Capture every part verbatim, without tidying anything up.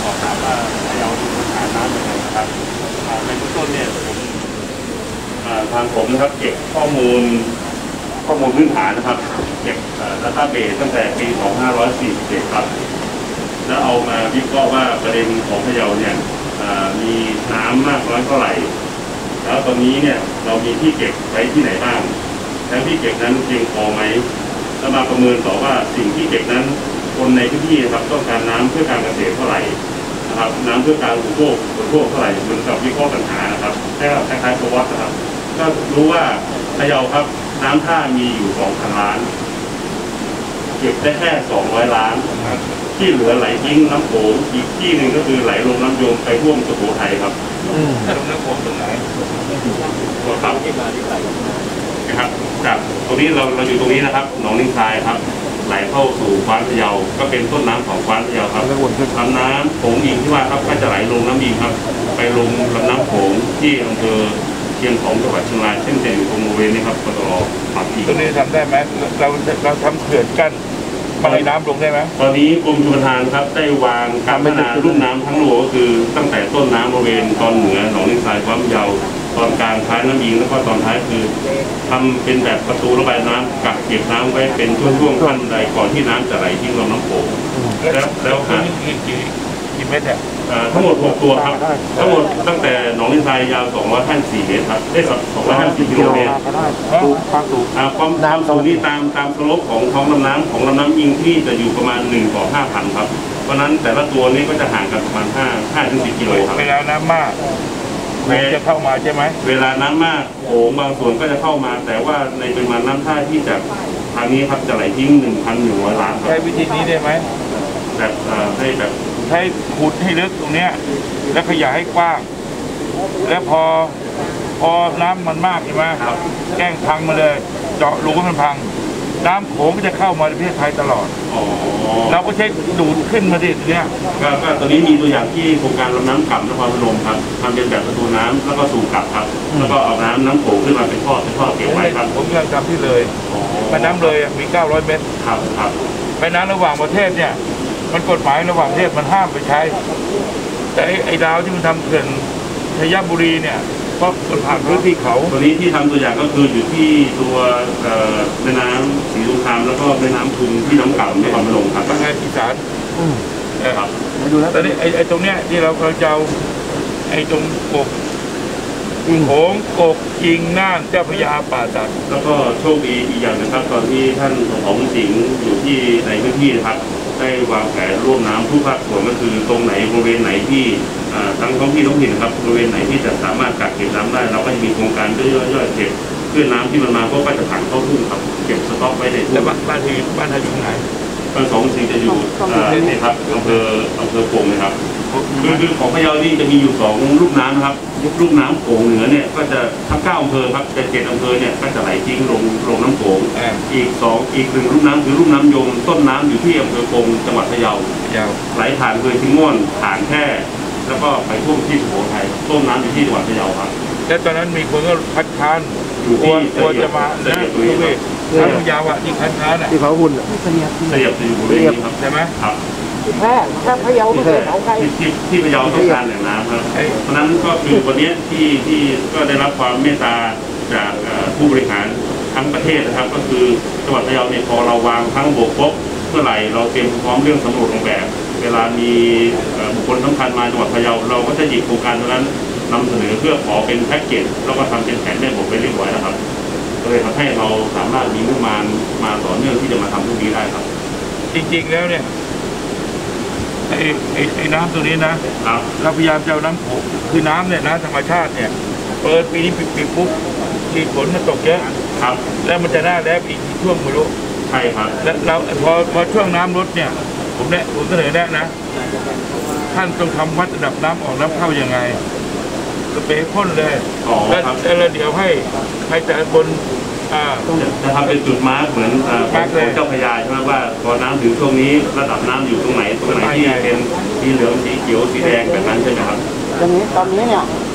อบถามว่าเราดูปัญหาน้ำยังไงนะครับในเบื้องต้นเนี่ยผมทางผมนะครับเก็บข้อมูลข้อมูลพื้นฐานนะครับเก็บดัตต้าเบสตั้งแต่ปีสองพันห้าร้อยสี่สิบเจ็ดครับแล้วเอามาวิเคราะห์ว่าประเด็นของพะเยาเนี่ยมีน้ำมากน้อยเท่าไหร่แล้วตอนนี้เนี่ยเรามีที่เก็บไว้ที่ไหนบ้างแล้วที่เก็บนั้นเพียงพอไหมแล้วมาประเมินต่อว่าสิ่งที่เก็บนั้นคนในพื้นที่ครับต้องการน้ำเพื่อการเกษตรเท่าไหร่นะครับน้ำเพื่อการอุปโภคอุปโภคเท่าไหร่เหมือนกับวิเคราะห์ปัญหานะครับแค่คล้ายๆตัววัดนะครับก็รู้ว่าพะเยาครับน้ำท่ามีอยู่สองพันล้านเก็บได้แค่สองร้อยล้านที่เหลือไหลทิ้งน้ำโขงอีกที่หนึ่งก็คือไหลลงน้ำยมไปท่วมสุโขทัยครับลงน้ำโขงตรงไหนตัวครับนะครับจากตรงนี้เราเราอยู่ตรงนี้นะครับหนองลิงทรายครับไหลเข้าสู่กว้านพะเยาก็เป็นต้นน้ำของกว้านพะเยาครับลำน้ำโขงอิงที่ว่าครับก็จะไหลลงน้ำอิงครับไปลงลำน้ำโขงที่อำเภอเชียงของจังหวัดเชียงรายเช่นจะอยู่ตรงบริเวณนี้ครับปตทปากอีกตรงนี้ทำได้ไหมเราเราทำเขื่อนกั้นมาให้น้ำลงได้ไหมตอนนี้กรมชลประทานครับได้วางการพัฒนาลุ่มน้ำทั้งโลก็คือตั้งแต่ต้นน้ำบริเวณตอนเหนือหนองลิงทรายกว้านพะเยาตอนกลางท้ายน้ำอิงแล้วก็ตอนท้ายคือทำเป็นแบบประตูระบายน้ำกักเก็บน้ำไว้เป็นช่วงๆขั้นใดก่อนที่น้ำจะไหลทิ้งลงน้ำโขงแล้วแล้วหากี่เมตรเนี่ยทั้งหมดหกตัวครับทั้งหมดตั้งแต่หนองลิงทรายยาวสองร้อยห้าสิบสี่เมตรครับได้สองร้อยห้าสิบสี่กิโลเมตรความสูงความน้ำสูงนี่ตามตามสโลปของท้องลำน้ำของลำน้ำอิงที่จะอยู่ประมาณหนึ่งต่อห้าพันครับเพราะนั้นแต่ละตัวนี้ก็จะห่างกันประมาณห้าห้าถึงสิบกิโลครับเวลาน้ำมากจะเข้ามาใช่ไหมเวลาน้ำมากโขงบางส่วนก็จะเข้ามาแต่ว่าในปริมาณน้ำท่าที่จากทางนี้ครับจะไหลทิ้งหนึ่งพันหนึ่งร้อยล้านใช้วิธีนี้ได้ไหมแบบให้แบบใช้ขุดให้ลึกตรงเนี้ยแล้วขยายให้กว้างแล้วพอพอน้ำมันมากใช่ไหมแกล้งพังมาเลยเจาะรูให้มันพังน้ำโขงก็จะเข้ามาในประเทศไทยตลอดเราก็ใช้ดูดขึ้นมาดิเนี่ยก็ตอนนี้มีตัวอย่างที่โครงการลำน้ำกลับนครพนมครับทำเป็นแบบประตูน้ำแล้วก็สูบกลับครับแล้วก็เอาน้ำน้ำโขงขึ้นมาเป็นท่อเป็นท่อเก็บไว้ครับผมยังจำที่เลยแม่น้ำเลยมีเก้าร้อยเมตรครับครับแม่น้ำระหว่างประเทศเนี่ยมันกฎหมายระหว่างประเทศมันห้ามไปใช้แต่ไอ้ดาวที่มันทำเขื่อนชัยบุรีเนี่ยเพราะมันผ่านพื้นที่เขาตัวนี้ที่ทำตัวอย่างก็คืออยู่ที่ตัวแม่น้ำศรีสงครามแล้วก็แม่น้ำทุงที่น้ำเก่านครพนมครับทางอีสานครับตอนนี้ไอ้ไอ้ตรงเนี้ยที่เราเราจะเอาไอ้ตรงกกโขงกกจิงน่านเจ้าพระยาป่าสักแล้วก็โชคดีอีกอย่างนะครับตอนที่ท่านของสิงห์อยู่ที่ในพื้นที่นะครับได้วางแผนร่วมน้ำทุกภาคส่วนก็คือตรงไหนบริเวณไหนที่ทั้งท้องที่ท้องถิ่นนะครับบริเวณไหนที่จะสามารถกักเก็บน้ำได้เราก็จะมีโครงการย่อยๆเก็บเพื่อน้ำที่มันมาก็จะผันเข้าทุ่งครับเก็บสต็อกไว้ในทุ่งแล้วบ้านที่บ้านท่านอยู่ไหนบ้านสองสิงห์จะอยู่นี่ครับอำเภออำเภอโป่งนะครับคือคือของพะเยานี่จะมีอยู่สองลูกน้ำนะครับลูกน้ำโขงเหนือเนี่ยก็จะทั้งเก้าอำเภอครับแต่เจ็ดอำเภอเนี่ยก็จะไหลทิ้งลงลงน้ำโขงอีกสองอีกหนึ่งลูกน้ำคือลูกน้ำยมต้นน้ำอยู่ที่อำเภอโป่งจังหวัดพะเยาไหลผ่านอำเภอชิงม่วนผ่านแค่แล้วก็ไปท่วมที่สุโขทัยต้นน้ำอยู่ที่จังหวัดพะเยาครับและตอนนั้นมีคนก็คัดค้านอยู่ที่ตัวจะมาเนะทุเรศทางยาวอ่ะที่คัดค้านอ่ะที่เขาหุ่นเสียบเสียบอยู่บริเวณนี้ครับใช่ไหมครับแค่แค่พะเยาไม่เคยเผาใครที่ที่พะเยาต้องการแหล่งน้ำครับเพราะนั้นก็คือวันนี้ที่ที่ก็ได้รับความเมตตาจากผู้บริหารทั้งประเทศนะครับก็คือจังหวัดพะเยาเนี่ยพอเราวางทั้งบกปุ๊บเมื่อไหร่เราเตรียมพร้อมเรื่องสำรวจออกแบบเวลามีบุคคลสำคัญมาจังหวัดพะเยาเราก็จะหยิบโครงการนั้นนำเสนอเพื่อขอเป็นแพ็กเกจแล้วก็ทำเป็นแผนแม่บทไปเรียบร้อยนะครับก็เลยทำให้เราสามารถมีงบประมาณมาต่อเนื่องที่จะมาทำพวกนี้ได้ครับจริงๆแล้วเนี่ยไอ้ไอ้ไอ้น้ำตัวนี้นะเราพยายามจะเอาน้ำโขงคือน้ำเนี่ยน้ำธรรมชาติเนี่ยเปิดปีนี้ปิดปุ๊บที่ฝนมันตกเยอะครับแล้วมันจะน่าแล้อีกช่วงไม่รู้ใช่ครับแล้วเราพอพอช่วงน้ำลดเนี่ยผมเนี่ยผมเสนอแนะนะท่านต้องทำวัดระดับน้ำออกน้ำเข้ายังไงก็เปพ่นเลยแล้วเดี๋ยวให้ให้แต่บนจะทำเป็นจุดมาร์กเหมือนของเจ้าพระยาใช่ไหมว่าพอน้ำถึงช่วงนี้ระดับน้ำอยู่ตรงไหนตรงไหนที่เป็นสีเหลืองสีเขียวสีแดงแบบนั้นใช่ไหมครับอย่างนี้ตอนนี้เนี่ย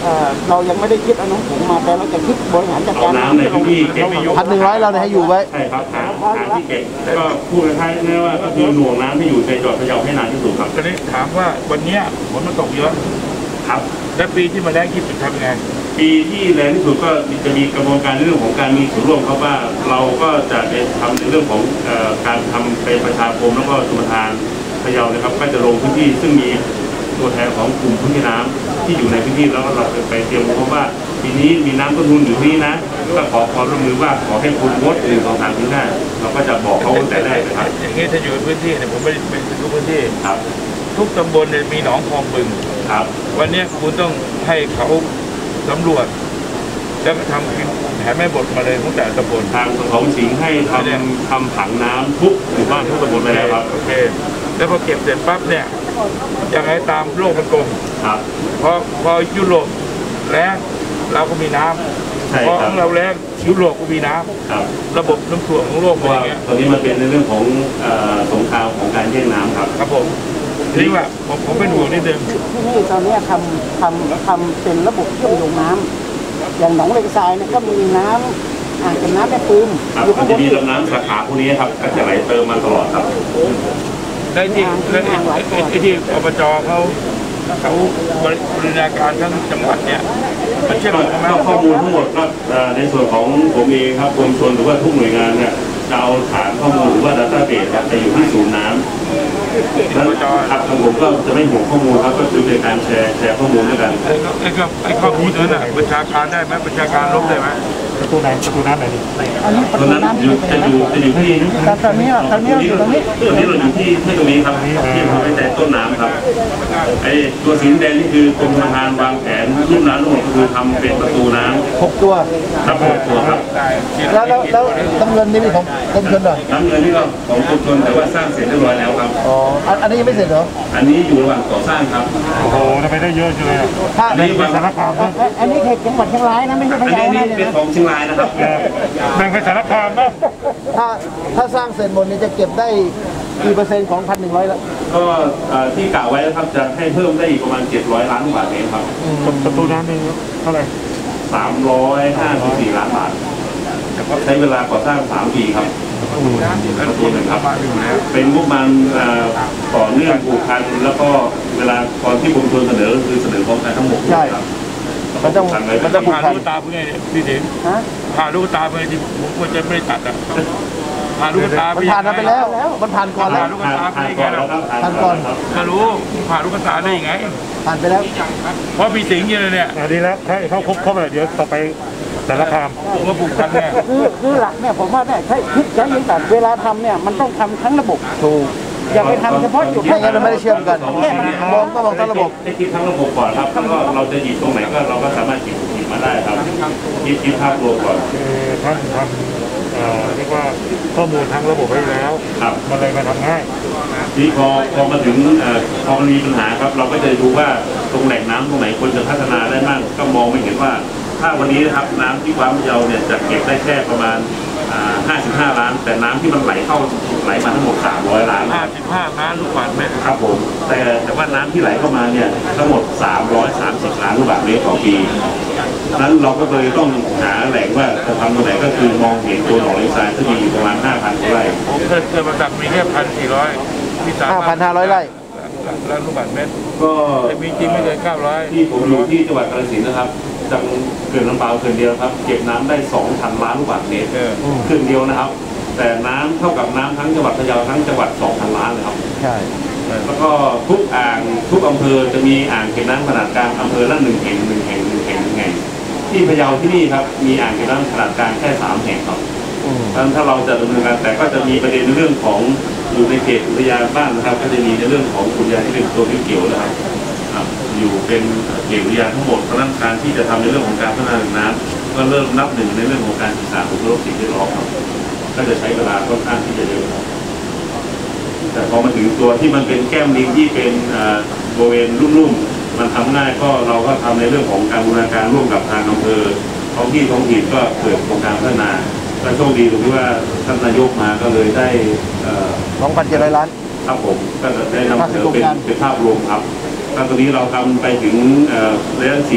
เอ่อเรายังไม่ได้คิดเอาน้ำผงมาแต่เราจะคิดบริหารจัดเอาการน้ำในพื้นที่เก็บพันหนึ่งร้อยเราเนี่ยให้อยู่ไว้ใช่ครับหาหาที่เก็บแล้วก็พูดคล้ายๆง่ายว่าก็คือหน่วงน้ำที่อยู่ในจังหวัดพะเยาให้นานที่สุดครับตอนนี้ถามว่าวันเนี้ยฝนมันตกเยอะครับและปีที่มันแรงที่สุดทำยังไงปีที่แรงที่สุดก็จะมีกระบวนการในเรื่องของการมีส่วนร่วมครับว่าเราก็จะไปทำในเรื่องของเอ่อการทำเป็นประชาคมแล้วก็ชุมทานพะเยานะครับก็จะลงพื้นที่ซึ่งมีตัวแทนของกลุ่มพื้นที่น้ำที่อยู่ในพื้นที่แล้วเราจะไปเตรียมเพราะว่าปีนี้มีน้ำต้นทุนอยู่ที่นะก็ขอความร่วมมือว่าขอให้คุณงดหนึ่งสองสามถึงห้าเราก็จะบอกเขาตั้งแต่แรกนะครับอย่างนี้ถ้าอยู่ในพื้นที่เนี่ยผมไม่ไม่ทุกพื้นที่ครับทุกตำบลเนี่ยมีหนองคลองบึงครับวันเนี้ยคุณต้องให้เขาสำรวจแล้วก็ทำแผนแม่บทมาเลยตั้งแต่ตำบลทางของสิงห์ให้ทำทำผังน้ำทุกหมู่บ้านทุกตำบลไปแล้วครับโอเคแล้วพอเก็บเสร็จปั๊บเนี่ยยังไงตามโลกมันกลมครับพอพอยุโรปแล้งเราก็มีน้ใช่ำพอคขรัอบ งเราแล้งยุโรปก็มีน้ครับำระบบน้ำท่วมของโลกเพเป็นราะอว่าย่างเงี้ยตอนนี้มันเป็นในเรื่องของเอ่อสงครามของการแย่งน้ำครับครับผมทีนี้ว่าผมผมเป็นห่วงนิดนึงที่นี่ตอนเนี้ยทำทำทำเป็นระบบเชื่อมโยงน้ำอย่างหนองเลงทรายเนี่ยก็มีน้ำอ่างเก็บน้ำแม่ปืมครับอยู่มัข้าน งบจะนมีอีกลำน้ำสาขาพวกนี้ครับก็จะไหลเติมมาตลอดครับได้ที่และไอ้ไอ้ไอ้ที่อบจเขาเขาบริหารการทั้งจังหวัดเนี่ยมันเชื่อมก็โยงไหมก็ข้อมูลทั้งหมดก็เอ่อในส่วนของผมเองครับกรมชลหรือว่าทุกหน่วยงานเนี่ยจะเอาฐานข้อมูลหรือว่า ดัตต้าเบสไปอยู่ที่ศูนย์น้ำนั้นครับทางผมก็จะไม่ห่วงข้อมูลครับก็คือเป็นการแชร์แชร์ข้อมูลด้วยกันไอ้ก็ไอ้ก็ไอ้ข้อมูลนั้นน่ะประชาการได้ไหมประชาการลบได้ไหมประตูไหนประตูน้ำไหนดิอันนี้ประตอนตูนั้นน้ำอที่ยู่เป็นจะอยู่จะอยู่ที่แต่ตอนนี้ตอนนี้เราอยู่ตรงนี้ตอนนี้เราอยู่ที่ที่ตรงนี้ครับที่ผมไปแต่ต้นน้ำครับไอ้ตัวสีแดงนี่คือกรมธนาคารวางแผนรุ่นน้ำทั้งหมดก็คือทำเป็นประตูน้ำหกตัวครับหกตัวครับแล้วแล้วแล้วน้ำเงินนี่เป็นของกรมชลเหรอน้ำเงินนี่ก็ของกรมชลแต่ว่าสร้างเสร็จเรียบร้อยแล้วครับอ๋ออันอันนี้ยังไม่เสร็จเหรออันนี้อยู่ระหว่างก่อสร้างครับโอ้โหทำไมได้เยอะจังเลยถ้าอันนี้บางสารคามอ่ะอ่ะอันนี้เขตจังหวัดเชียงรายนะไม่ใช่พะอันเยานี้นะนี่เนี่ยเป็นนะของเชียงรายนะครับแบ่งไปสารคามบ้างถ้าถ้าสร้างเสร็จหมดนี่จะเก็บได้กี่เปอร์เซ็นต์ของพันหนึ่งร้อยแล้วก็เอ่อที่กล่าวไว้นะครับจะให้เพิ่มได้อีกประมาณเจ็ดร้อยล้านบาทเองครับประตูน้ำนี่เท่าไหร่สามร้อยห้าสิบสี่ล้านบาทใช้เวลาก่อสร้างสามปีครับประตูหนึ่งครับเป็นงบประมาณเอ่อต่อเนื่องผูกพันแล้วก็เวลาตอนที่กรมชลเสนอก็คือเสนอพร้อมกันทั้งหมดใช่ครับมันต้องทำไว้มันจะต้องผูกผ่านพันลูกตาเพื่อนเนี่ยพี่สิงห์ฮะผ่านลูกตาเพื่อนที่ผมควรจะไม่ได้ตัดอ่ะผ่านลูกตามันผ่านมาไปแล้ว มันผ่านก่อนแล้วผ่านลูกผ่านตาไปผ่านได้ไงก่อนแล้ล่ะวครับผ่านก่อนครับก็รู้ผ่านลูกตาได้ยังไงผ่านไปแล้วเพราะพี่สิงห์เนี่ยเนี่ยอันนี้แล้วถ้าเขาครบครบเลยเดี๋ยวต่อไปสารคามผมว่าผูกพันแน่คือคือหลักเนี่ยผมว่าเนี่ยใช้คิดใช้ยิงแต่เวลาทำเนี่ยมันต้องทำทั้งระบบถูกอย่าไปทำเฉพาะจุดไม่งั้นมันไม่ได้เชื่อมกัน มองก็มองทั้งระบบให้คิดทั้งระบบก่อนครับแล้วก็เราจะหยิบตรงไหนก็เราก็สามารถหยิบหยิบมาได้ครับคิดคิดภาพรวมก่อนคือท่านทำเอ่อเรียกว่าข้อมูลทั้งระบบไว้แล้วครับมันเลยมาทำง่ายทีพอพอมาถึงเอ่อพอมันมีปัญหาครับ เราก็จะดูว่าตรงแหล่งน้ำตรงไหนควรจะพัฒนาได้บ้างก็มองไม่เห็นว่า ถ้าวันนี้นะครับน้ำที่ความพะเยาเนี่ยจะเก็บได้แค่ประมาณอ่าห้าสิบห้าล้าน แต่น้ำที่มันไหลเข้าไหลมาทั้งหมดสามร้อยล้านห้าสิบห้าล้านลูกบาศก์เมตรครับผมแต่แต่ว่าน้ำที่ไหลเข้ามาเนี่ยทั้งหมดสามร้อยสามสิบล้านลูกบาศก์เมตรต่อปีนั้นเราก็เลยต้องหาแหล่งว่าจะทำตรงไหนก็คือมองเห็นตัวหนองเลงทรายซึ่งมีอยู่ประมาณห้าพันไร่ผมเคยเคยมาตักมีแค่พันสี่ร้อยมีสามห้าพันห้าร้อยไร่ล้านลูกบาศก์เมตรก็แต่มีจริงไม่เกินเก้าร้อยที่ผมอยู่ที่จังหวัดกาฬสินธุ์นะครับจังเขื่อนลำปาวเขื่อนเดียวครับเก็บน้ำได้สองพันล้านลูกบาศก์เมตรเออเขื่อนเดียวนะครับ แต่น้ำเท่ากับน้ำทั้งจังหวัดพะเยาทั้งจังหวัดสองพันล้านเลยครับใช่แล้วก็ทุกอ่างทุกอำเภอจะมีอ่างเก็บน้ำขนาดกลางอำเภอละหนึ่งแห่งหนึ่งแห่งหนึ่งแห่งหนึ่งแห่งที่พะเยาที่นี่ครับมีอ่างเก็บน้ำขนาดกลางแค่สามแห่งครับอืมดังนั้นถ้าเราจะดำเนินการแต่ก็จะมีประเด็นในเรื่องของอยู่ในเขตอุทยานบ้างนะครับ ก็จะมีในเรื่องของอุทยานที่เป็นตัวเกี่ยวนะครับอ่ะอยู่เป็นเขตอุทยานทั้งหมดเพราะฉะนั้นการที่จะทำในเรื่องของการพัฒนาแหล่งน้ำก็เริ่มนับหนึ่งในเรื่องของการศึกษาของโลกสิ่งแวดล้อมครับก็จะใช้เวลาค่อนข้างที่จะเยอะครับแต่พอมาถึงตัวที่มันเป็นแก้มลิงที่เป็นอ่าบริเวณรุ่มๆมันทำง่ายก็เราก็ทำในเรื่องของการบูรณาการร่วมกับทางอำเภอท้องที่ท้องถิ่นก็เกิดโครงการพัฒนาและโชคดีตรงที่ว่าท่านนายกมาก็เลยได้เอ่อสองพันเจ็ดร้อยล้านครับผมก็ได้นำเสนอเป็นเป็นภาพรวมครับตอนนี้เราทำไปถึงเอ่อระยะสี่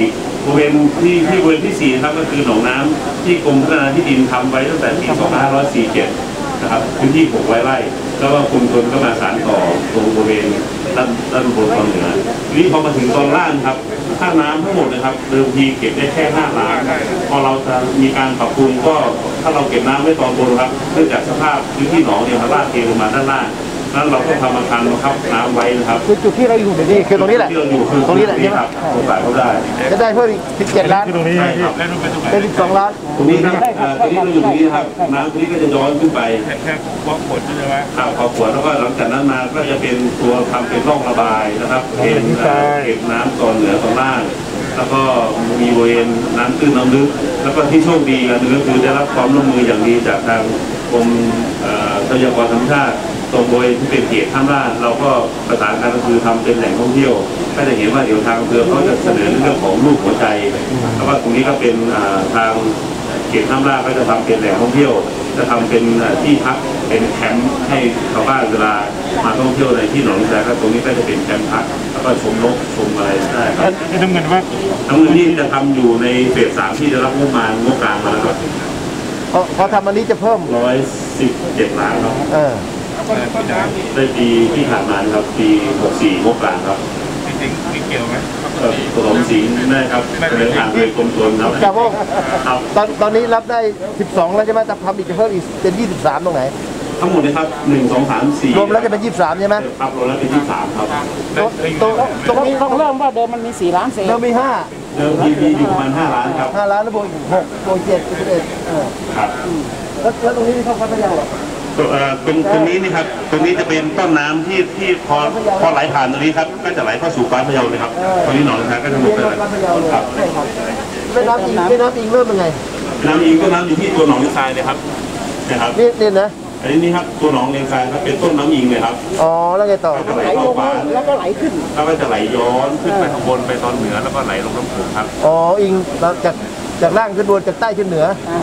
บริเวณที่ที่บริเวณที่สี่นะครับก็คือหนองน้ำที่กรมพัฒนาที่ดินทำไว้ตั้งแต่ปีสองพันห้าร้อยสี่สิบเจ็ดนะครับพื้นที่หกร้อยไร่แล้วก็กรมชลก็มาสานต่อตรงบริเวณด้านด้านบนตอนเหนือทีนี้พอมาถึงตอนล่างครับค่าน้ำทั้งหมดนะครับเดิมทีเก็บได้แค่ห้าล้านพอเราจะมีการปรับปรุงก็ถ้าเราเก็บน้ำไว้ตอนบนครับเนื่องจากสภาพพื้นที่หนองเนี่ยมันลาดเทลงมาด้านล่างนั้นเราต้องทำอาคารบังคับน้ำไว้นะครับคือจุดที่เราอยู่เดี๋ยวนี้คือตรงนี้แหละที่เราอยู่คือตรงนี้แหละใช่ไหมครับสงสัยเขาได้จะได้เพิ่มอีกสิบเจ็ดล้านคือตรงนี้ใช่ครับแล้วนู่นเป็นตรงไหนเป็นสิบสองล้านตรงนี้ครับเอ่อตรงนี้เราอยู่ตรงนี้นะครับน้ำตรงนี้ก็จะย้อนขึ้นไปแค่แค่บล็อกผลใช่ไหมข้าวขาวขวดแล้วก็หลังจากนั้นมาก็จะเป็นตัวทำเป็นร่องระบายนะครับเป็นเอ่อเก็บน้ำตอนเหนือตอนล่าง แล้วก็มีบริเวณน้ำตื้นน้ำลึกแล้วก็ที่โชคดีอันหนึงก็คือได้รับความร่วมมืออย่างดีจากทางกรมเอ่อทรัพยากรธรรมชาติตรงบริเวณที่เป็นเขตท่ามราชเราก็ประสานกันก็คือทำเป็นแหล่งท่องเที่ยวก็จะเห็นว่าเดี๋ยวทางอำเภอเขาจะเสนอเรื่องของรูปหัวใจแล้วก็ตรงนี้ก็เป็นอ่าทางเขตท่ามราชก็จะทำเป็นแหล่งท่องเที่ยว จะทำเป็นที่พักเป็นแคมป์ให้ชาวบ้านเวลามาท่องเที่ยวในที่หนองแสก็ตรงนี้ก็จะเป็นแคมป์พักแล้วก็ชมนกชมอะไรได้ครับไอ้น้ำเงินว่าทั้งเงินที่จะทำอยู่ในเฟสสามที่จะรับงบประมาณงบกลางมาแล้วครับพอพอทำอันนี้จะเพิ่มร้อยสิบเจ็ดล้านครับเออได้ปีที่ผ่านมาครับปีหกสี่งบกลางครับจริงๆมีเกี่ยวไหมเอ่อผสมสีได้ครับเดินทางโดยกรมชลครับครับผมครับตอนตอนนี้รับได้สิบสองแล้วใช่ไหมจะทำอีกจะเพิ่มอีกเป็นยี่สิบสามตรงไหนทั้งหมดนะครับหนึ่งสองสามสี่รวมแล้วจะเป็นยี่สิบสามใช่ไหมครับรวมแล้วเป็นที่สามครับตรงตรงนี้ต้องเริ่มว่าเดิมมันมีสี่ล้านเศษเรามีห้าเดิมทีมีอยู่ประมาณห้าล้านครับห้าล้านแล้วบวกอีกหกบวกเจ็ดเป็นสิบเอ็ดเออครับแล้วแล้วตรงนี้มีเข้าพัทยาเหรอตัวเอ่อตรงตรงนี้นี่ครับตรงนี้จะเป็นต้นน้ำที่ที่พอพอไหลผ่านตรงนี้ครับก็จะไหลเข้าสู่กวานพะเยาเลยครับตรงนี้หนองนาก็จะหมดเรียนเลยรถพัทยาเลยครับใช่ครับแม่น้ำอิงแม่น้ำอิงเริ่มยังไงน้ำอิงก็น้ำอยู่ที่ตัวหนองเลงทรายเลยครับนะครับนี่นี่นะอันนี้นี่ครับตัวหนองเลงทรายครับเป็นต้นน้ำอิงเลยครับอ๋อแล้วไงต่อก็จะไหลไหลลเข้าง กวานแล้วก็ไหลขึ้นแล้วก็จะไหลย้อนขึ้นไปข้างบนไปตอนเหนือแล้วก็ไหลลงน้ำโขงครับอ๋ออิงจากจากล่างขึ้นบนจากใต้ขึ้นเหนืออ่าย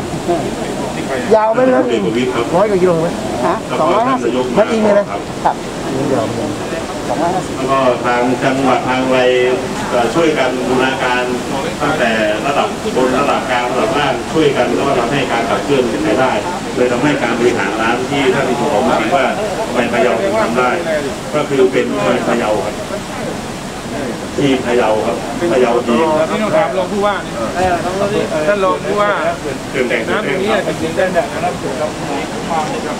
าวไหมนะเด็กประวิตรครับร้อยกว่ากิโลไหมฮะแล้วสองก็ร้อยท่าห้าน สิบนายกมันอิงเลยนะครับครับยาวสองร้อยห้าสิบแล้วก็ทางจังหวัดทางอะไรเอ่อช่วยกันบูรณาการตั้งแต่ระดับบนระดับกลางระดับล่างช่วยกันแล้วก็ทำให้การขับเคลื่อนเป็นไปได้เลยทำให้การบริหารร้านที่ท่านที่ผมคิดว่าทำไมพะเยาถึงทำได้ ก็คือเป็นพะเยาครับที่พะเยาครับพะเยาทีมที่เราถามรองผู้ว่าเนี่ยท่านรองผู้ว่าเครื่องแต่งตัวน้ำตเอรงงนี้ครับเป็นสีแดงๆนะครับถูกครับมาเลยครับ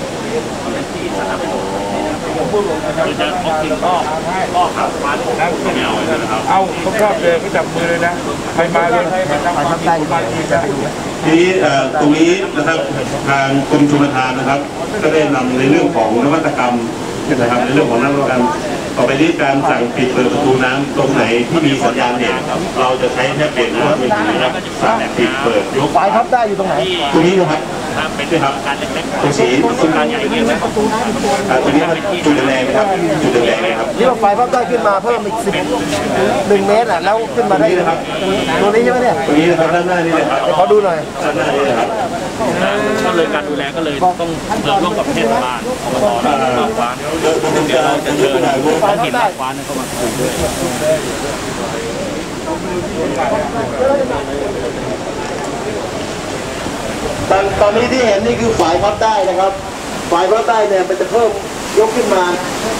ผมพูดลงนะครับจะพบกินก็ก็ขับมาน้ำขึ้นไม่เอาใช่ไหมครับเอาเขาชอบเลยก็จับมือเลยนะใครมาเลยใครมาทำความดีมาดีนะทีนี้เอ่อตรงนี้นะครับทางกรมชลประทานนะครับ ก็ได้นำในเรื่องของนวัตกรรมนะครับในเรื่องของนวัตกรรมต่อไปนี้การสั่งปิดเปิดประตูน้ำตรงไหนที่มีสัญญาณเน็ตเราจะใช้แค่เป็นรถมือถือนะครับสั่งปิดเปิดยกฝายพับได้อยู่ตรงไหนตรงนี้นะครับเป็นครับตรงสีตรงการใหญ่เงี้ยนะอ่าตรงนี้มันจุดแดงนะครับจุดแดงนะครับนี่เราฝายพับได้ขึ้นมาเพิ่มอีกสิบหนึ่งเมตรอ่ะแล้วขึ้นมาได้นะครับตัวนี้ใช่ไหมเนี่ยตรงนี้นะครับด้านหน้านี่นะครับเดี๋ยวขอดูหน่อยด้านหน้านี่นะครับก็เลยการดูแลก็เลยต้องเริ่มร่วมกับเทศบาลอบตและหมู่บ้านเดี๋ยวเราจะเชิญท้องถิ่นหมู่บ้านเข้ามาคุยด้วยตอนตอนนี้ที่เห็นนี่คือฝายพับได้นะครับฝายพับได้เนี่ยมันจะเพิ่มยกขึ้นมา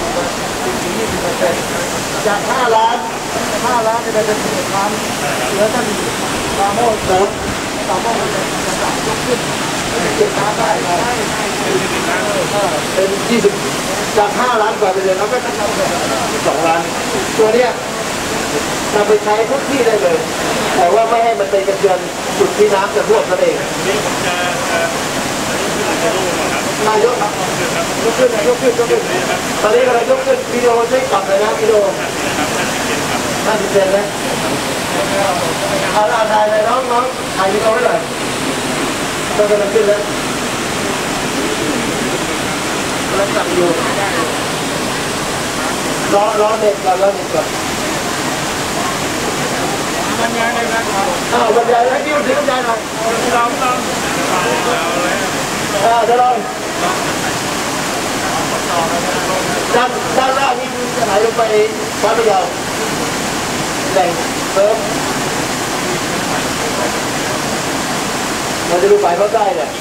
จากห้าล้านห้าล้านจะเป็นสิบเอ็ดล้านแล้วท่านปราโมทเสริมปราโมทจะจะยกขึ้นเจ็ดล้านได้นะเป็นยี่สิบจากห้าล้านกว่าไปเลยแล้วก็สองล้านตัวเนี้ยนำไปใช้ทุกที่ได้เลย แต่ว่าไม่ให้มันไปกระเทือนจุดที่น้ำจะท่วมนั่นเองนายกยกขึ้นยกขึ้นยกขึ้นตอนนี้กำลังยกขึ้นวิดีโอช่วยกลับเลยนะวิดีโอห้าสิบเซนนะเอาละถ่ายเลยน้องน้องถ่ายวิดีโอไว้หน่อยต้องกำลังขึ้นแล้วกำลังจับอยู่รอรอเด็กก่อนรอเด็กก่อนอ้าวบรรยายให้พี่ถือบรรยายหน่อยลองลองอ่าจะลองด้านด้านล่างนี่คือจะไหลลงไปฟ้าพะเยาแหล่งเซิร์ฟเราจะดูฝ่ายเขาได้เนี่ย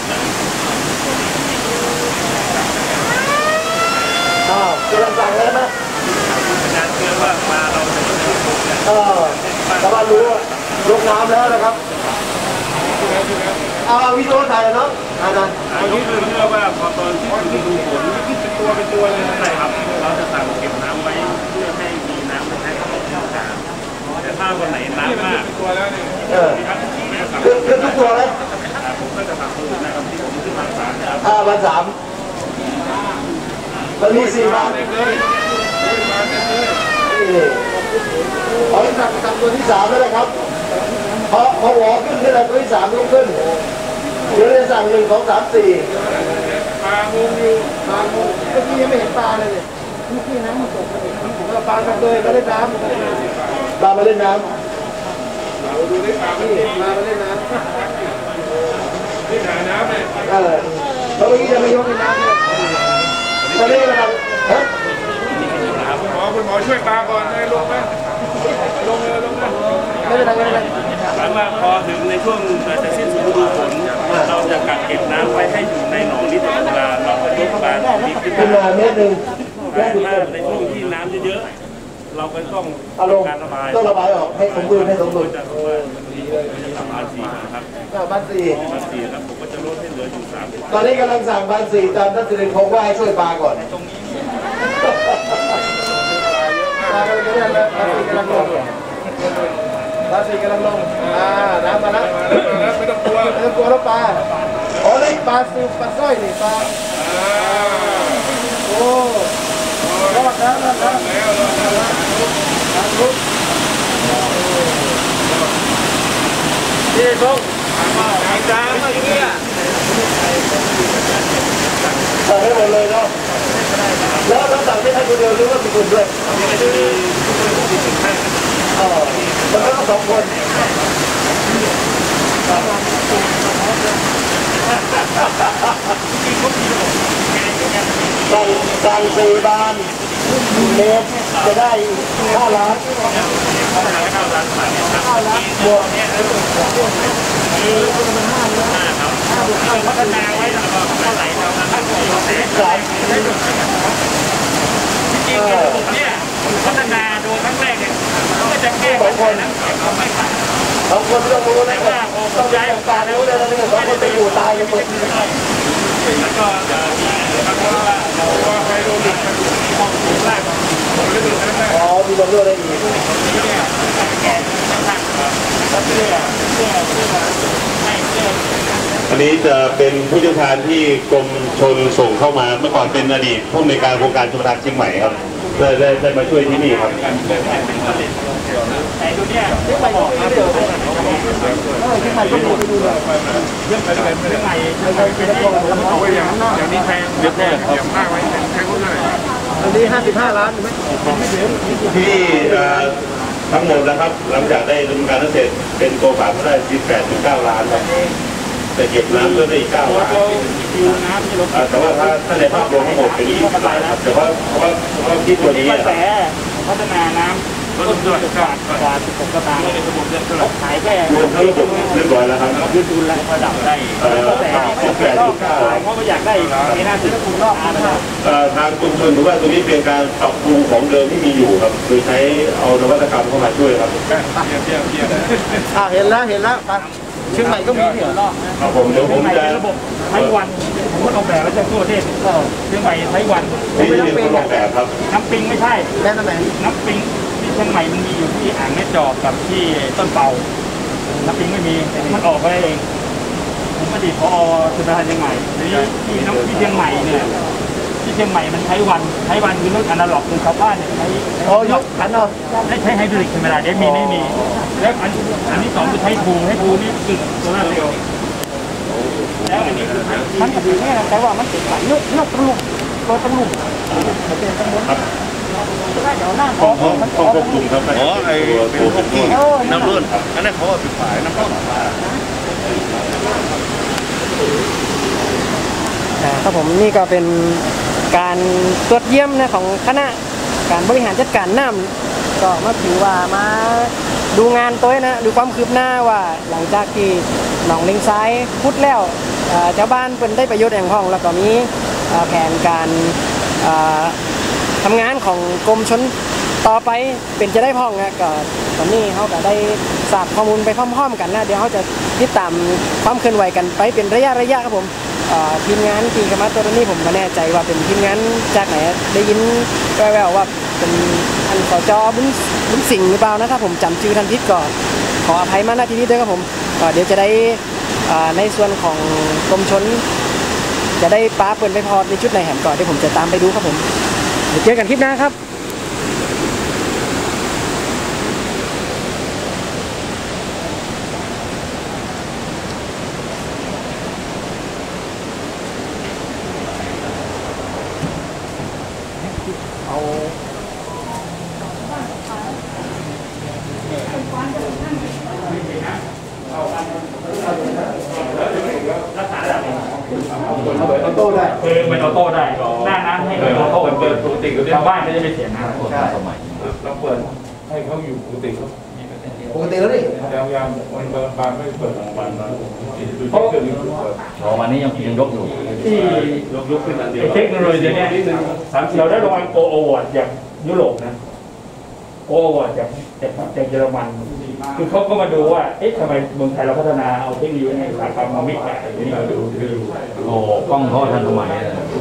อ้าวกำลังสั่งเลยไหมงานเชื่อว่ามาเราเออแต่ว่ารู้ลงน้ำแล้วนะครับเอาวิดีโอถ่ายเนาะอาจารย์อันนี้คือเชื่อว่าพอตอนที่ดูฝนเป็นตัวเป็นตัวเลยใช่ครับเราจะสั่งเก็บน้ำไว้เพื่อให้มีน้ำใช้กับลูกค้าแต่ถ้าวันไหนน้ำมากเออคือคือทุกตัวเลยผมก็จะสั่งซื้อนะครับที่ผมซื้อมาสามนะครับอ่าวันสามมันมีสี่วันนี่ขอสั่งสั่งตัวที่สามแล้วนะครับพอพอหัวขึ้นขึ้นแล้วตัวที่สามต้องขึ้นเดี๋ยวจะสั่งหนึ่งสองสามสี่ปลางงอยู่ปลางงเมื่อกี้ยังไม่เห็นปลาเลยเนี่ยเมื่อกี้น้ำมันตกผมก็ปลามาเลยมาเล่นน้ำปลามาเล่นน้ำเราดูได้ปลาไม่เห็นปลามาเล่นน้ำที่หาน้ำเลยเออแล้วเมื่อกี้จะไม่ยกในน้ำเลยตอนนี้กำลังฮะคุณหมอคุณหมอช่วยปลาก่อนได้ลงไหมลงเลยลงเลยไม่เป็นไรไม่เป็นไรหลังว่าพอถึงในช่วงจะสิ้นสุดฤดูฝนเราจะกักเก็บน้ำไว้ให้อยู่ในหนองนี้ตลอดเวลาเราก็ยกปลานี้ขึ้นขึ้นมามาเมตรหนึ่งแต่ถ้าในช่วงที่น้ำเยอะๆเราก็ต้องเอาลงการระบายต้องระบายออกให้สมบูรณ์ให้สมบูรณ์จะระบายมันจะทำอาชีพนะครับบ้านสี่อาชีพครับผมก็จะลดให้เหลืออยู่สามสิบตอนนี้กำลังสั่งบ้านสี่ตามท่านสิริพงษ์ว่าให้ช่วยปลาก่อนตรงนี้ปลากำลังจะเล่นแล้วบ้านสี่กำลังลงบ้านสี่กำลังลงอ่าน้ำมาแล้วไม่ต้องกลัวไม่ต้องกลัวแล้วปลาอ๋อนี่ปลาซิวปลาสร้อยนี่ปลาโอ้รอดแล้วรอดแล้วนี่พงษ์อาจารย์เมื่อกี้อ่ะสั่งให้หมดเลยเนาะแล้วเราสั่งไม่ให้คนเดียวหรือว่ามีคนด้วยอ๋อมันก็ต้องสองคนสั่งสั่งสี่บานเมตรจะได้ห้าล้านบวกพัฒนาไว้แล้วก็เท่าไหร่เราทำให้สามจริงๆระบบเนี่ยพัฒนาโดยครั้งแรกเนี่ยก็จะแก้ปัญหาน้ำเสียเขาไม่ขาดบางคนต้องรู้นะว่าต้องย้ายองค์การรู้เลยนะเนี่ยสองคนไปอยู่ตายกันหมดแล้วก็จะมีเพราะว่าเราว่าไฮโดรลิกมันมีห้องสูงมากอ๋อมีบอลลูนอะไรอีกอันนี้จะเป็นผู้เชี่ยวชาญที่กรมชลส่งเข้ามาเมื่อก่อนเป็นอดีตผู้อำนวยการโครงการชลประทานเชียงใหม่ครับได้ได้ได้มาช่วยที่นี่ครับไอ้ตัวเนี้ยเรื่องใหม่เรื่องใหม่ก็ดูดูเลยเรื่องใหม่เรื่องใหม่เป็นตัวเอาไว้อย่างอย่างนี้แพงเยอะแพงอย่างมากไว้แพงเท่าไหร่อันนี้ห้าสิบห้าล้านถูกไหมที่ทั้งหมดนะครับหลังจากได้ดำเนินการเสร็จเป็นตัวฝาก็ได้สิบแปดถึงเก้าล้านครับแต่เก็บน้ำก็ได้อีกเก้าล้านแต่ว่าถ้าถ้าในภาพรวมทั้งหมดเป็นยี่สิบล้านครับแต่ว่าเพราะว่าเพราะที่ตัวนี้กระแสพัฒนาน้ำก็ด้วยการการสิบหกกระตางในระบบเรื่องเท่าไหร่ขายแค่รวมทั้งระบบเรียบร้อยแล้วครับยืดทุนแล้วระดับได้กระแสสิบแปดถึงเก้าเพราะว่าอยากได้ในหน้าที่คุณรอบนะครับทางกรมชลถือว่าตัวนี้เป็นการปรับปรุงของเดิมที่มีอยู่ครับโดยใช้เอานวัตกรรมเข้ามาช่วยครับอ่าเห็นแล้วเห็นแล้วเชียงใหม่ก็มีเหรอครับผมเดี๋ยวผมจะระบบใช้วันผมก็ออกแบบแล้วจะทั่วประเทศเชียงใหม่ใช้วันนี่เป็นคนออกแบบครับน้ำปิงไม่ใช่แน่นอนไหนน้ำปิงที่เชียงใหม่มันมีอยู่ที่อ่างแม่จอกกับที่ต้นเป่าน้ำปิงไม่มีมันออกไปเองผมอดีตผอชลประทานเชียงใหม่ที่ที่น้ำที่เชียงใหม่เนี่ยที่เชียงใหม่มันใช้วันใช้วันคือรถอนาล็อกคือชาวบ้านเนี่ยใช้โอ้ยกขันเนาะได้ใช้ไฮดรอลิกธรรมดาเดี๋ยวมีไม่มีแล้วอันอันที่สองคือใช้ทูให้ทูนี่คือโซล่าเซลล์แล้วอันนี้คือมันก็ถือแค่แต่ว่ามันติดสายเยอะเยอะตลุ่มตัวตลุ่มครับเดี๋ยวหน้าห้องห้องห้องควบคุมครับอ๋อไอ้เป็นพวกที่น้ำรุ่นอันนั้นเขาเป็นฝ่ายน้ำรุ่นครับผมนี่ก็เป็นการตรวจเยี่ยมนะของคณะการบริหารจัดการน้ก็มาถือว่ามาดูงานตัวนะดูความคืบหน้าว่าหลังจากที่หนองเลงซ้ายพุดแล้วเจ้าบ้านเป็นได้ประโยชน์อย่างห้องแล้วก็มีแผนการทำงานของกรมชลต่อไปเป็นจะได้พ้องนะก็ตอนนี้เขาก็ได้ทราบข้อมูลไปพร้อมๆกันนะเดี๋ยวเขาจะติดตามความเคลื่อนไหวกันไปเป็นระยะระยะครับผมทีมงานที่เข้ามาตัวนี้ผมไม่แน่ใจว่าเป็นทีมงานจากไหนได้ยินแววๆว่าเป็นอันสจบุญบุญสิงห์หรือเปล่านะถ้าผมจำชื่อทันทิศก่อนขออภัยมาณที่นี้ด้วยครับผมเดี๋ยวจะได้ในส่วนของกรมชลจะได้ป้าเปิดไปพอในชุดในแหมก่อนที่ผมจะตามไปดูครับผมเดี๋ยวเจอกันคลิปหน้าครับออโต้ได้คือเป็นออโต้ได้หน้านั้นให้ออโต้เปิดปกติชาวบ้านก็จะไม่เสียน้ำใช่เราเปิดให้เขาอยู่ปกติเขาปกติแล้วนี่ยังยังมันเปิดบานไม่เปิดของบานนะเพราะอ๋อวันนี้ยังยังยกอยู่ที่ยกยกขึ้นอันเดียวเทคโนโลยีเนี่ยเราได้รางวัลโกโอวอร์ดจากยุโรปนะโกโอวอร์ดจากจากจากเยอรมันคือเขาก็มาดูว่าเอ๊ะทำไมเมืองไทยเราพัฒนาเอาเทคโนโลยีในอุตสาหกรรมมามิกซ์อะไรอย่างนี้มาดูดูโอ้กล้องเขาทันสมัย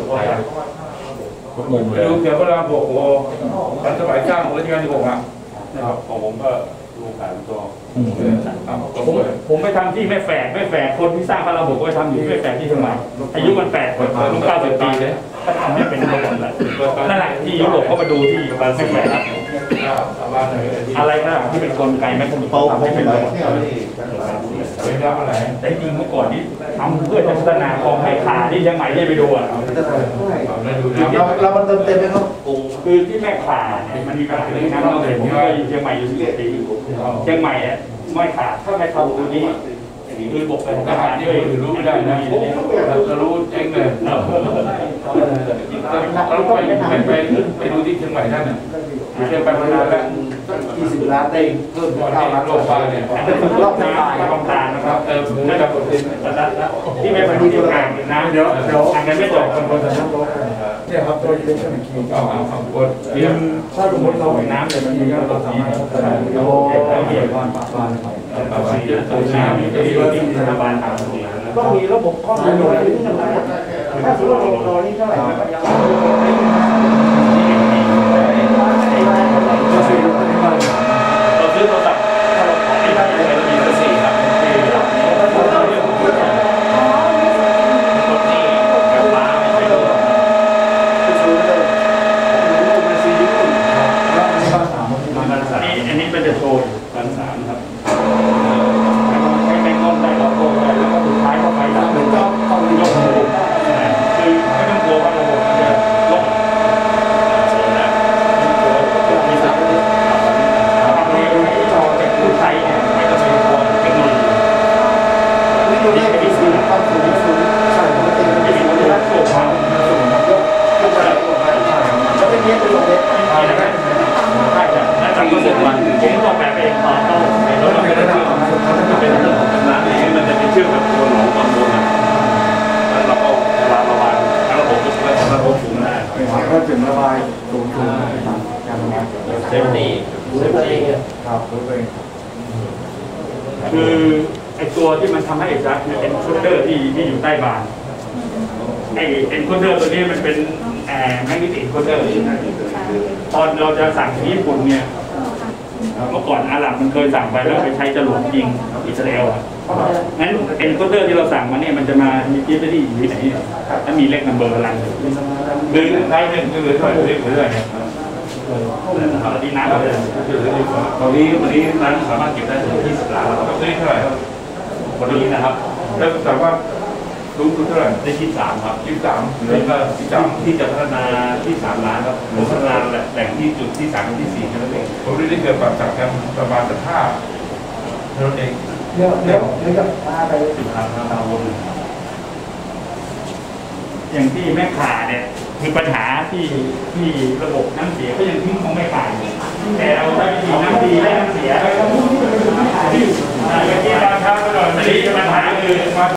ทุกมุมเลยดูเกี่ยวกับเรื่องโอ้โหทันสมัยสร้างรัชกาลที่หกอ่ะนะครับของผมก็ดูขายตัวผมผมไปทำที่แม่แฝกแม่แฝกคนที่สร้างพระระบบก็ไปทำอยู่ที่แม่แฝกที่เชียงใหม่อายุมันแปดคนลุงเก้าสิบปีเลยก็ทำให้เป็นระบบเลยนั่นแหละที่ยุโรปเขามาดูที่แม่แฝกอะไรก็ที่เป็นกลไกแมคานิกทำให้เป็นระบบแต่จริงเมื่อก่อนนี้ทำเพื่อจะพัฒนาคลองไผ่ขาที่เชียงใหม่ได้ไปดูอ่ะเราเรามันเติมเต็มไหมครับคือที่แม่ขาเนี่ยมันมีปัญหาเรื่องน้ำเราเลยผมก็อยู่เชียงใหม่อยู่สิบปีเชียงใหม่เนี่ยไม่ขาดถ้าไม่ทำตัวนี้คือบอกเป็นทหารด้วยรู้ไม่ได้นะเราจะรู้เองเลยเราไปไปไปไปดูที่เชียงใหม่ท่านน่ะเชียงใหม่มานานแล้วยี่สิบล้านได้เพิ่มเท่าล้านโลกบาทเนี่ยรอบน้ำบางตานะครับเออน่าจะที่ไม่เป็นที่อ่างน้ำเดี๋ยวเดี๋ยวอ่างกันไม่จบคนคนจะนั่งรถเนี่ยครับตัวยูเนสคิวเอาเอาเอาบทเรียนถ้าสมมติเราไหวน้ำเนี่ยมันมีก็เราสามารถเราเราเกี่ยวกับปากบานครับปากบานตัวน้ำมีที่สถาบันทำต้องมีระบบข้อมูลอะไรที่จะถ้าสมมติเราเรานี่เท่าไหร่เราซื้อโทรศัพท์ถ้าเราขอไม่ได้เลยเรามีเบอร์สี่ครับอันนี้เป็นจะโชว์พันสามครับใช้แบงก์ก้อนได้เราโตได้แล้วก็สุดท้ายเข้าไปดับเป็นก็ต้องยกระบบคือไม่ต้องกลัวว่าระบบมันจะลบโซนนะมีสักทำให้จอจากผู้ใช้เนี่ยไม่ต้องไปกลัวเทคโนโลยีนี่ดูได้มีสูงความสูงสูงใช่ปกติมันจะมีระดับสูงความสูงยกยกอะไรจะไม่เนี้ยเป็นลงเล็กใช่ครับใช่ครับและจากก็เสร็จวันผมออกแบบเองตอนโตแล้วเราเป็นเรื่องเป็นเรื่องของน้ำนี่มันจะเป็นเชื่อมกับตัวหนองความร้อนนะแล้วเราก็ระบายระบายแล้วระบบก็ช่วยระบบสูงได้ก็ถึงระบายสูงสูงการทำงานเซฟตี้เซฟตี้ครับรู้เองคือไอตัวที่มันทำให้เอกลักษณ์เป็นโคเดอร์ที่ที่อยู่ใต้บานไอเอ็นโคเดอร์ตัวนี้มันเป็นแอร์แมกเนติกโคเดอร์ตอนเราจะสั่งที่ญี่ปุ่นเนี่ยเมื่อก่อนอาหรับมันเคยสั่งไปแล้วไปใช้จรวดยิงอิสราเอลอ่ะงั้นเอ็นโคเดอร์ที่เราสั่งมาเนี่ยมันจะมามีที่ไม่ได้อยู่ที่ไหนถ้ามีเลขนัมเบอร์อะไรหรือได้หนึ่งหรือเท่าไหร่หรืออะไรเนี่ยตอนนี้น้ำเลยตอนนี้วันนี้น้ำสามารถเก็บได้ถึงยี่สิบล้านแล้วครับได้เท่าไหร่ครับวันนี้นะครับแล้วแต่ว่ารู้คุณเท่าไหร่ได้ที่สามครับที่สามแล้วก็ที่สามที่จะพัฒนาที่สามล้านครับผมพัฒนาแหล่งที่จุดที่สามที่สี่แค่นั้นเองผมได้เกิดปรับจากกันประมาณสักห้าเท่านั้นเองเดี๋ยวเดี๋ยวเดี๋ยวจะพาไปสิบห้าดาวน์อย่างที่แม่ขาเนี่ยคือปัญหาที่ที่ระบบน้ำเสียก็ยังทิ้งของแม่ขาอยู่แต่เราใช้วิธีน้ำดีและน้ำเสีย